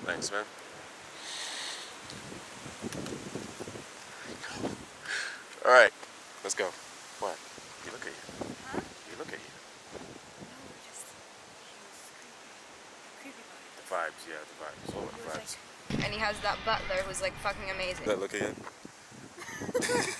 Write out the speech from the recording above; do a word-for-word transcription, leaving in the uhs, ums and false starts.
Thanks, man. All right, let's go. What? You look at you. Huh? You look at you. No, just he was creepy. Creepy vibes. The vibes, yeah, the vibes. All the He was vibes. like, and he has that butler who's like fucking amazing. That look again.